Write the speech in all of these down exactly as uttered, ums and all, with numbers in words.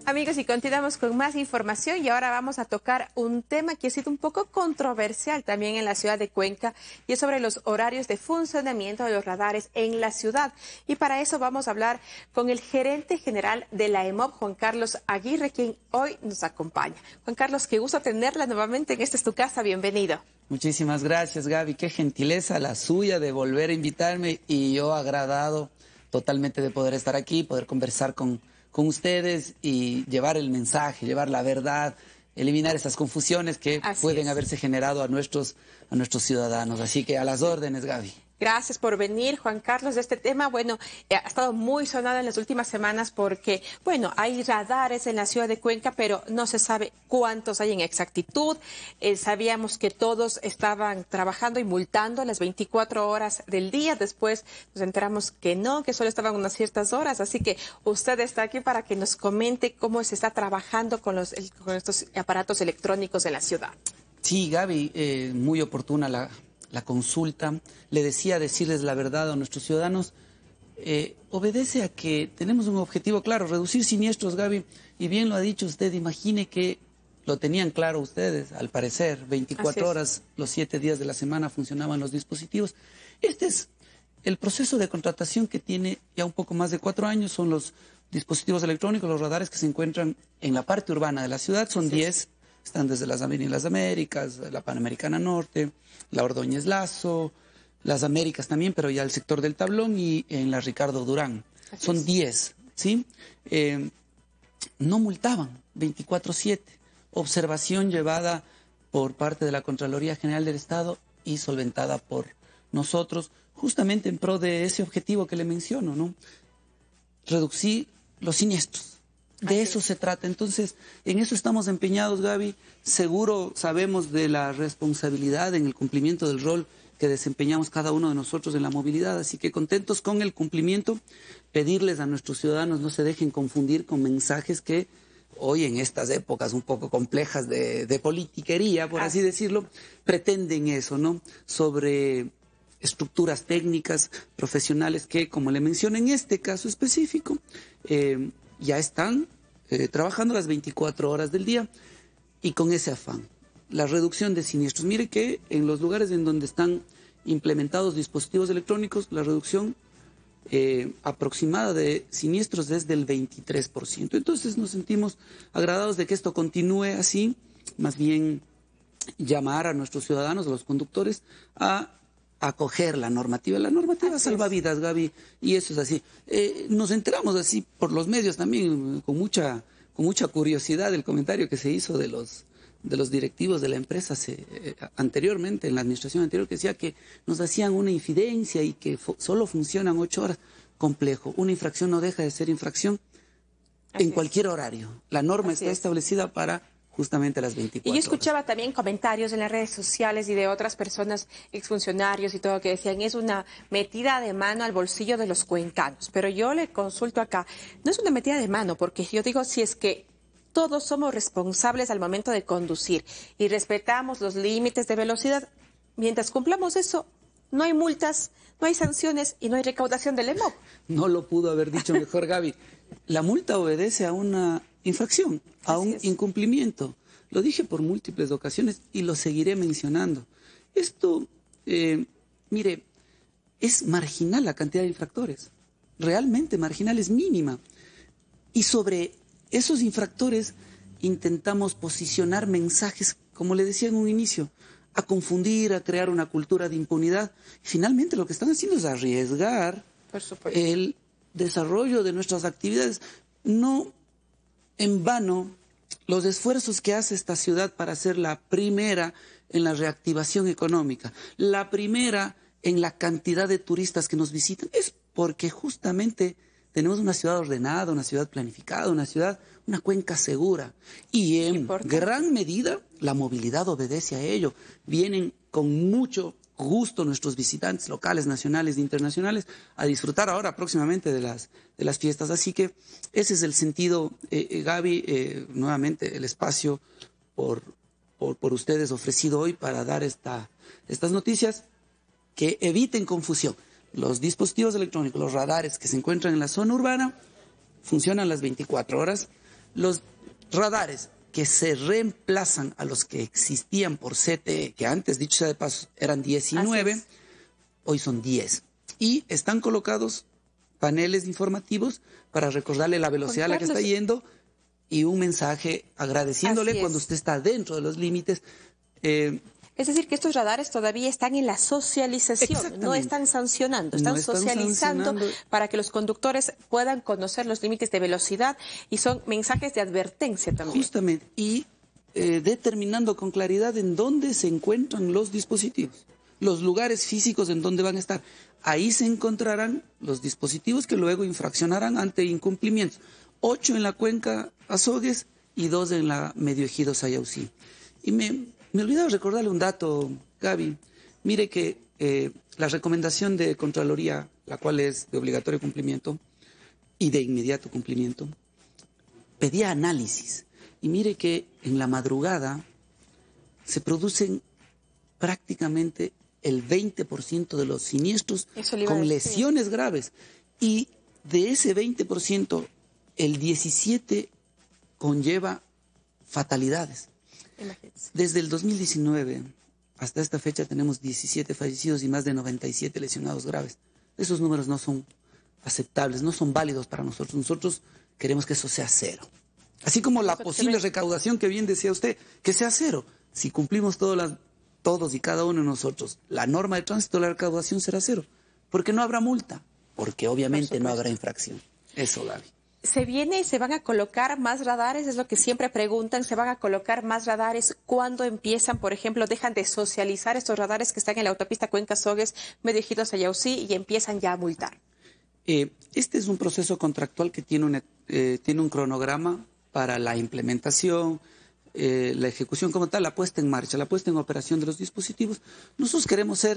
Amigos, y continuamos con más información y ahora vamos a tocar un tema que ha sido un poco controversial también en la ciudad de Cuenca y es sobre los horarios de funcionamiento de los radares en la ciudad. Y para eso vamos a hablar con el gerente general de la E M O P, Juan Carlos Aguirre, quien hoy nos acompaña. Juan Carlos, qué gusto tenerla nuevamente en Esta es tu casa, bienvenido. Muchísimas gracias, Gaby. Qué gentileza la suya de volver a invitarme y yo agradado totalmente de poder estar aquí, poder conversar con con ustedes y llevar el mensaje, llevar la verdad, eliminar esas confusiones que Así pueden es. haberse generado a nuestros, a nuestros ciudadanos. Así que a las órdenes, Gaby. Gracias por venir, Juan Carlos, de este tema. Bueno, eh, ha estado muy sonado en las últimas semanas porque, bueno, hay radares en la ciudad de Cuenca, pero no se sabe cuántos hay en exactitud. Eh, sabíamos que todos estaban trabajando y multando las veinticuatro horas del día. Después nos enteramos que no, que solo estaban unas ciertas horas. Así que usted está aquí para que nos comente cómo se está trabajando con, los, el, con estos aparatos electrónicos en la ciudad. Sí, Gaby, eh, muy oportuna la... la consulta. Le decía decirles la verdad a nuestros ciudadanos, eh, obedece a que tenemos un objetivo claro, reducir siniestros, Gaby, y bien lo ha dicho usted, imagine que lo tenían claro ustedes, al parecer, veinticuatro horas, los siete días de la semana funcionaban los dispositivos. Este es el proceso de contratación que tiene ya un poco más de cuatro años, son los dispositivos electrónicos, los radares que se encuentran en la parte urbana de la ciudad, son diez. Están desde las Avenidas Américas, la Panamericana Norte, la Ordóñez Lazo, las Américas también, pero ya el sector del Tablón y en la Ricardo Durán. Así Son diez, ¿sí? Eh, no multaban veinticuatro siete. Observación llevada por parte de la Contraloría General del Estado y solventada por nosotros, justamente en pro de ese objetivo que le menciono, ¿no? Reducir los siniestros. De eso se trata. Entonces, en eso estamos empeñados, Gaby. Seguro sabemos de la responsabilidad en el cumplimiento del rol que desempeñamos cada uno de nosotros en la movilidad. Así que contentos con el cumplimiento, pedirles a nuestros ciudadanos no se dejen confundir con mensajes que hoy en estas épocas un poco complejas de, de politiquería, por así decirlo, pretenden eso, ¿no? Sobre estructuras técnicas, profesionales que, como le mencioné en este caso específico, eh, ya están eh, trabajando las veinticuatro horas del día y con ese afán, la reducción de siniestros. Mire que en los lugares en donde están implementados dispositivos electrónicos, la reducción eh, aproximada de siniestros es del veintitrés por ciento. Entonces nos sentimos agradados de que esto continúe así, más bien llamar a nuestros ciudadanos, a los conductores, a acoger la normativa. La normativa salva vidas, Gaby, y eso es así. Eh, nos enteramos así por los medios también, con mucha, con mucha curiosidad, del comentario que se hizo de los, de los directivos de la empresa se, eh, anteriormente, en la administración anterior, que decía que nos hacían una infidencia y que solo funcionan ocho horas. Complejo. Una infracción no deja de ser infracción así en cualquier es. horario. La norma así está es. establecida para justamente las veinticuatro Y yo escuchaba horas. también comentarios en las redes sociales y de otras personas, exfuncionarios y todo, que decían es una metida de mano al bolsillo de los cuencanos. Pero yo le consulto acá, no es una metida de mano, porque yo digo, si es que todos somos responsables al momento de conducir y respetamos los límites de velocidad, mientras cumplamos eso, no hay multas, no hay sanciones y no hay recaudación del E M O P. No lo pudo haber dicho mejor, Gaby. La multa obedece a una infracción, a un incumplimiento. Lo dije por múltiples ocasiones y lo seguiré mencionando. Esto, eh, mire, es marginal la cantidad de infractores. Realmente marginal, es mínima. Y sobre esos infractores intentamos posicionar mensajes, como le decía en un inicio, a confundir, a crear una cultura de impunidad. Finalmente lo que están haciendo es arriesgar el desarrollo de nuestras actividades. No en vano los esfuerzos que hace esta ciudad para ser la primera en la reactivación económica, la primera en la cantidad de turistas que nos visitan, es porque justamente tenemos una ciudad ordenada, una ciudad planificada, una ciudad, una cuenca segura. Y en Importante. gran medida la movilidad obedece a ello. Vienen con mucho gusto nuestros visitantes locales, nacionales e internacionales a disfrutar ahora próximamente de las, de las fiestas. Así que ese es el sentido, eh, Gaby, eh, nuevamente el espacio por, por, por ustedes ofrecido hoy para dar esta, estas noticias que eviten confusión. Los dispositivos electrónicos, los radares que se encuentran en la zona urbana, funcionan las veinticuatro horas. Los radares que se reemplazan a los que existían por C T E, que antes, dicho sea de paso, eran diecinueve, hoy son diez. Y están colocados paneles informativos para recordarle la velocidad a la que está yendo y un mensaje agradeciéndole cuando usted está dentro de los límites. Eh, Es decir, que estos radares todavía están en la socialización, no están sancionando, están, no están socializando sancionando. Para que los conductores puedan conocer los límites de velocidad y son mensajes de advertencia también. Justamente, y eh, determinando con claridad en dónde se encuentran los dispositivos, los lugares físicos en donde van a estar. Ahí se encontrarán los dispositivos que luego infraccionarán ante incumplimientos. Ocho en la cuenca Azogues y dos en la Medio Ejido Sayausí. Y me... Me he olvidado recordarle un dato, Gaby. Mire que eh, la recomendación de Contraloría, la cual es de obligatorio cumplimiento y de inmediato cumplimiento, pedía análisis. Y mire que en la madrugada se producen prácticamente el veinte por ciento de los siniestros con lesiones graves. Y de ese veinte por ciento, el diecisiete por ciento conlleva fatalidades. Desde el dos mil diecinueve hasta esta fecha tenemos diecisiete fallecidos y más de noventa y siete lesionados graves. Esos números no son aceptables, no son válidos para nosotros. Nosotros queremos que eso sea cero. Así como la posible recaudación que bien decía usted, que sea cero. Si cumplimos todas las, todos y cada uno de nosotros la norma de tránsito, la recaudación será cero. Porque no habrá multa, porque obviamente no habrá infracción. Eso, Gaby. ¿Se viene y se van a colocar más radares? Es lo que siempre preguntan. ¿Se van a colocar más radares? ¿Cuándo empiezan? Por ejemplo, dejan de socializar estos radares que están en la autopista Cuenca Azogues, Medio Ejido Sayausí y empiezan ya a multar. Eh, este es un proceso contractual que tiene, una, eh, tiene un cronograma para la implementación, eh, la ejecución como tal, la puesta en marcha, la puesta en operación de los dispositivos. Nosotros queremos ser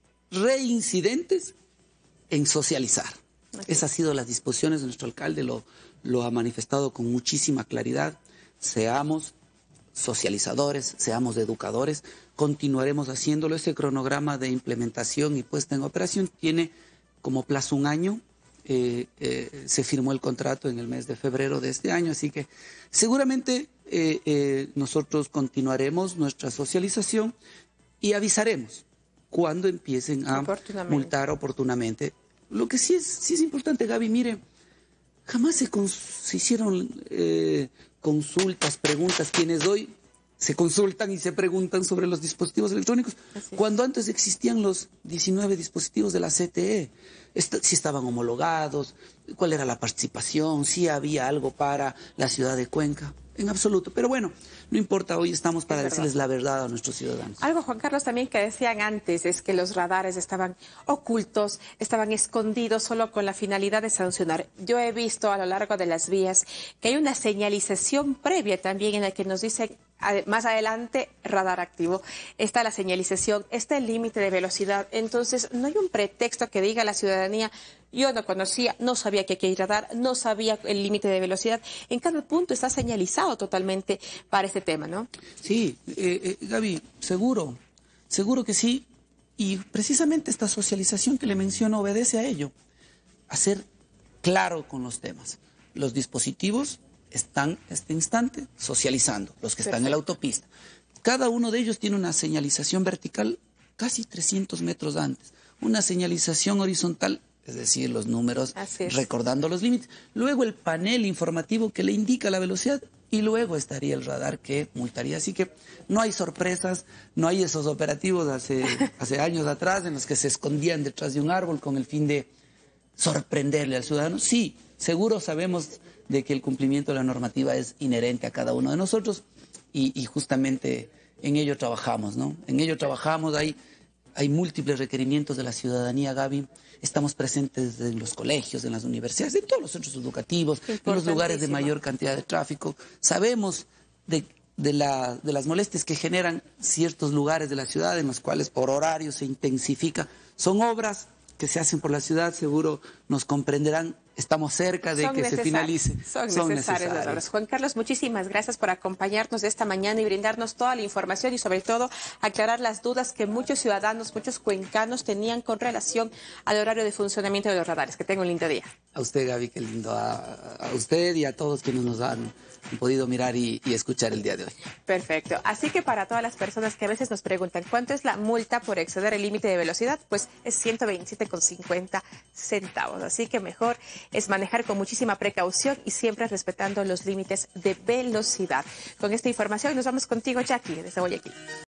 reincidentes en socializar. Esas han sido las disposiciones de nuestro alcalde, lo, lo ha manifestado con muchísima claridad. Seamos socializadores, seamos educadores, continuaremos haciéndolo. Ese cronograma de implementación y puesta en operación tiene como plazo un año. Eh, eh, se firmó el contrato en el mes de febrero de este año, así que seguramente eh, eh, nosotros continuaremos nuestra socialización y avisaremos cuando empiecen a multar oportunamente. Lo que sí es, sí es importante, Gaby, mire, jamás se, se hicieron eh, consultas, preguntas, quienes hoy se consultan y se preguntan sobre los dispositivos electrónicos, cuando antes existían los diecinueve dispositivos de la C T E, Est si estaban homologados, cuál era la participación, si había algo para la ciudad de Cuenca. En absoluto. Pero bueno, no importa, hoy estamos para decirles la verdad a nuestros ciudadanos. Algo, Juan Carlos, también que decían antes es que los radares estaban ocultos, estaban escondidos solo con la finalidad de sancionar. Yo he visto a lo largo de las vías que hay una señalización previa también en la que nos dicen más adelante radar activo. Está la señalización, está el límite de velocidad. Entonces, no hay un pretexto que diga a la ciudadanía: yo no conocía, no sabía que aquí hay radar, no sabía el límite de velocidad. En cada punto está señalizado totalmente para este tema, ¿no? Sí, eh, eh, Gaby, seguro, seguro que sí. Y precisamente esta socialización que le menciono obedece a ello. A ser claro con los temas. Los dispositivos están este instante socializando, los que Perfecto. Están en la autopista. Cada uno de ellos tiene una señalización vertical casi trescientos metros antes, una señalización horizontal, es decir, los números recordando los límites. Luego el panel informativo que le indica la velocidad y luego estaría el radar que multaría. Así que no hay sorpresas, no hay esos operativos hace, hace años atrás en los que se escondían detrás de un árbol con el fin de sorprenderle al ciudadano. Sí, seguro sabemos de que el cumplimiento de la normativa es inherente a cada uno de nosotros y, y justamente en ello trabajamos, ¿no? En ello trabajamos, hay, hay múltiples requerimientos de la ciudadanía, Gaby. Estamos presentes en los colegios, en las universidades, en todos los centros educativos, en los lugares de mayor cantidad de tráfico. Sabemos de, de, la, de las molestias que generan ciertos lugares de la ciudad en los cuales por horario se intensifica. Son obras que se hacen por la ciudad, seguro nos comprenderán. estamos cerca de son que se finalice. Son, son necesarios las obras. Juan Carlos, muchísimas gracias por acompañarnos esta mañana y brindarnos toda la información y sobre todo aclarar las dudas que muchos ciudadanos, muchos cuencanos tenían con relación al horario de funcionamiento de los radares. Que tenga un lindo día. A usted, Gaby, qué lindo. A, a usted y a todos quienes nos han podido mirar y, y escuchar el día de hoy. Perfecto. Así que para todas las personas que a veces nos preguntan cuánto es la multa por exceder el límite de velocidad, pues es ciento veintisiete con cincuenta centavos. Así que mejor es manejar con muchísima precaución y siempre respetando los límites de velocidad. Con esta información nos vamos contigo, Jackie, desde Guayaquil.